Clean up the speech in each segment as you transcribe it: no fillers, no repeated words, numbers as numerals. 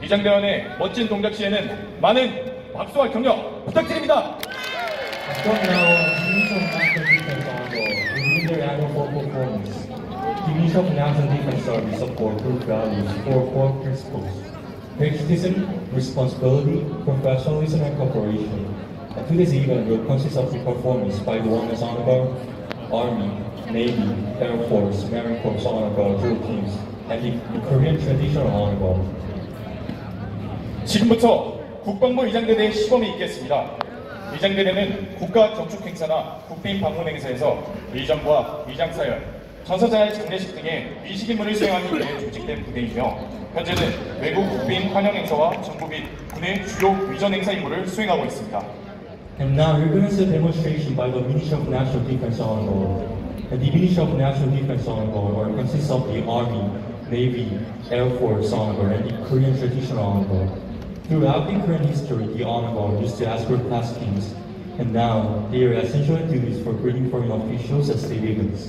위장대원의 멋진 동작 시에는 많은 박수와 격려 부탁드립니다. From now on, Division National Defense Honor will begin their annual fall performance. Division National Defense Honor will support group values, four core principles: patriotism, responsibility, professionalism, and cooperation. And today's event will consist of the performance by the Wellness Honor Guard, Army, Navy, Air Force, Marine Corps Honor Guard drill teams, and the Korean Traditional Honor Guard. 지금부터 국방부 위장대대 시범이 있겠습니다. 위장대대는 국가 정축 행사나 국빈 방문 행사에서 위정과 위장사열, 전사자의 장례식 등의 위식 임무를 수행하기 위해 조직된 부대이며 현재는 외국 국빈 환영 행사와 정부 및 군의 주요 위전 행사 임무를 수행하고 있습니다. And now you're going to see a demonstration by the Ministry of National Defense Honor Guard. And the Ministry of National Defense Honor Guard consists of the Army, Navy, Air Force Honor Guard, and the Korean Traditional Honor Guard. Throughout the Korean history, the Honor Guard used to escort past kings, and now they are essential duties for greeting foreign officials as state events.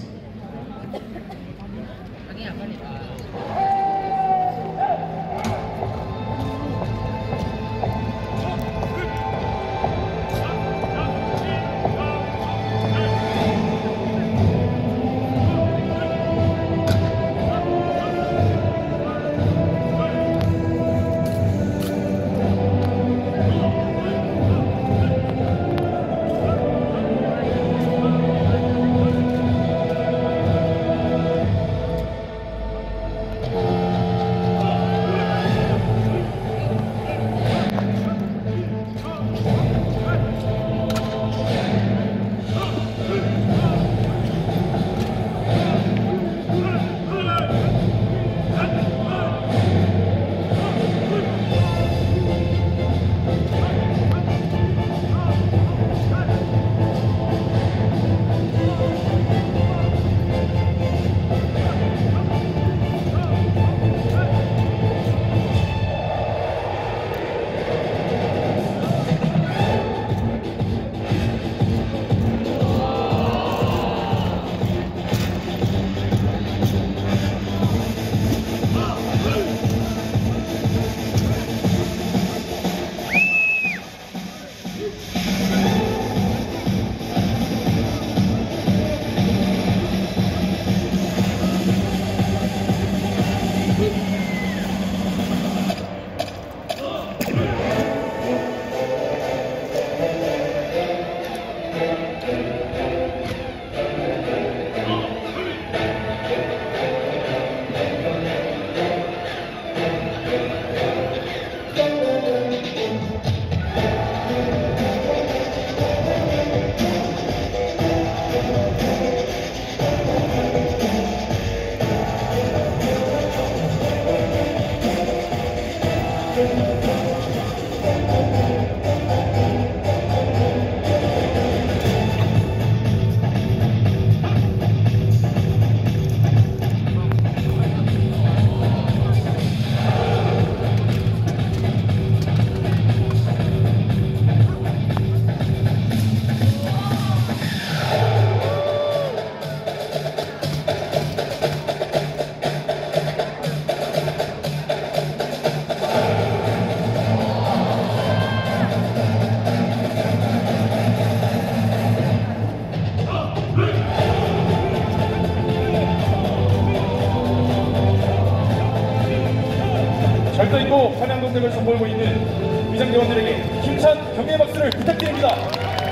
절도 있고 환영 동작을 선보이고 있는 위장대원들에게 힘찬 격려의 박수를 부탁드립니다.